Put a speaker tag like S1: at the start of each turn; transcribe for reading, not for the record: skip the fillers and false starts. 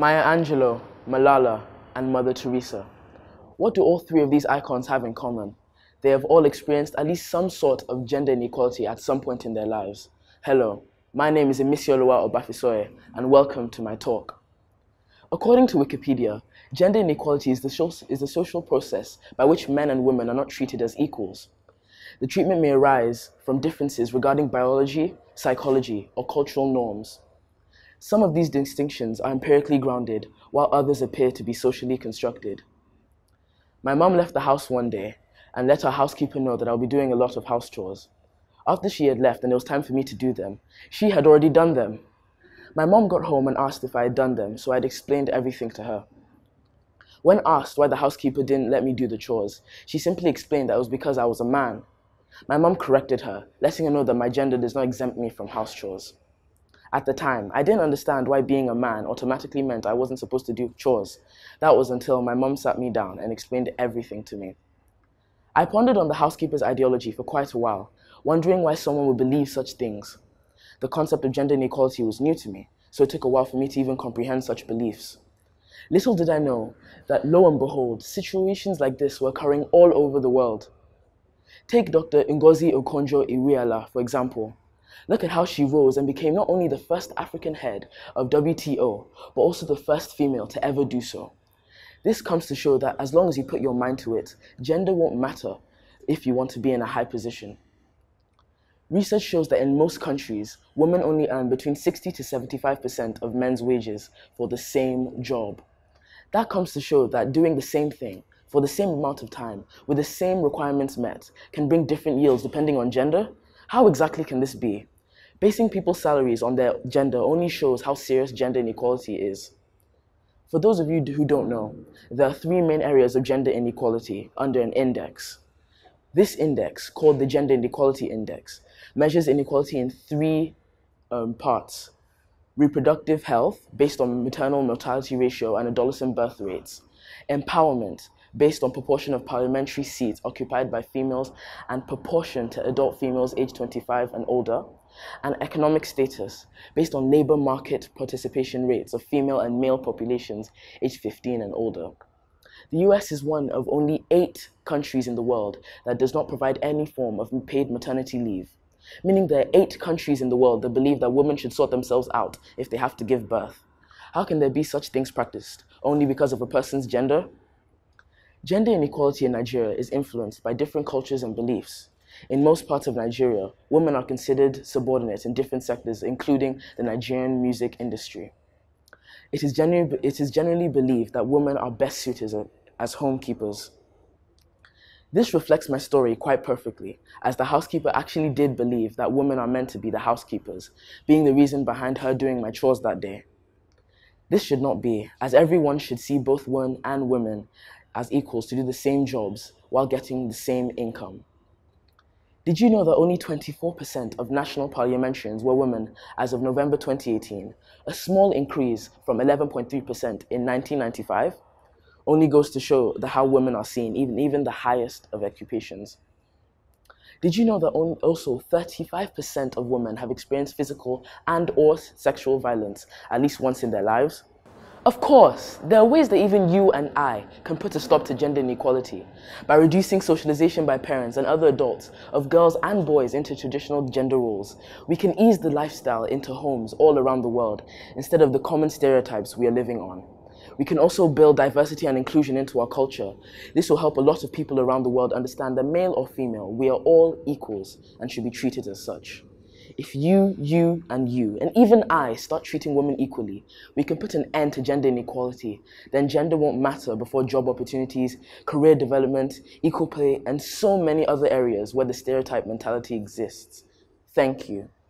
S1: Maya Angelou, Malala, and Mother Teresa. What do all three of these icons have in common? They have all experienced at least some sort of gender inequality at some point in their lives. Hello, my name is Imisioluwa Obafisoye, and welcome to my talk. According to Wikipedia, gender inequality is the social process by which men and women are not treated as equals. The treatment may arise from differences regarding biology, psychology, or cultural norms. Some of these distinctions are empirically grounded, while others appear to be socially constructed. My mom left the house one day and let our housekeeper know that I'll be doing a lot of house chores. After she had left and it was time for me to do them, she had already done them. My mom got home and asked if I had done them, so I'd explained everything to her. When asked why the housekeeper didn't let me do the chores, she simply explained that it was because I was a man. My mom corrected her, letting her know that my gender does not exempt me from house chores. At the time, I didn't understand why being a man automatically meant I wasn't supposed to do chores. That was until my mom sat me down and explained everything to me. I pondered on the housekeeper's ideology for quite a while, wondering why someone would believe such things. The concept of gender inequality was new to me, so it took a while for me to even comprehend such beliefs. Little did I know that, lo and behold, situations like this were occurring all over the world. Take Dr. Ngozi Okonjo-Iweala, for example. Look at how she rose and became not only the first African head of WTO, but also the first female to ever do so. This comes to show that as long as you put your mind to it, gender won't matter if you want to be in a high position. Research shows that in most countries, women only earn between 60 to 75% of men's wages for the same job. That comes to show that doing the same thing for the same amount of time, with the same requirements met, can bring different yields depending on gender. How exactly can this be? Basing people's salaries on their gender only shows how serious gender inequality is. For those of you who don't know, there are three main areas of gender inequality under an index. This index, called the Gender Inequality Index, measures inequality in three parts: reproductive health, based on maternal mortality ratio and adolescent birth rates; empowerment, based on proportion of parliamentary seats occupied by females and proportion to adult females aged 25 and older; and economic status, based on labor market participation rates of female and male populations aged 15 and older. The US is one of only 8 countries in the world that does not provide any form of paid maternity leave, meaning there are 8 countries in the world that believe that women should sort themselves out if they have to give birth. How can there be such things practiced only because of a person's gender? Gender inequality in Nigeria is influenced by different cultures and beliefs. In most parts of Nigeria, women are considered subordinate in different sectors, including the Nigerian music industry. It is generally believed that women are best suited as homekeepers. This reflects my story quite perfectly, as the housekeeper actually did believe that women are meant to be the housekeepers, being the reason behind her doing my chores that day. This should not be, as everyone should see both men and women as equals to do the same jobs while getting the same income. Did you know that only 24% of national parliamentarians were women as of November 2018, a small increase from 11.3% in 1995? Only goes to show how women are seen, even the highest of occupations. Did you know that also 35% of women have experienced physical and/or sexual violence at least once in their lives? Of course, there are ways that even you and I can put a stop to gender inequality by reducing socialization by parents and other adults of girls and boys into traditional gender roles. We can ease the lifestyle into homes all around the world instead of the common stereotypes we are living on. We can also build diversity and inclusion into our culture. This will help a lot of people around the world understand that male or female, we are all equals and should be treated as such. If you, and even I start treating women equally, we can put an end to gender inequality. Then gender won't matter before job opportunities, career development, equal pay, and so many other areas where the stereotype mentality exists. Thank you.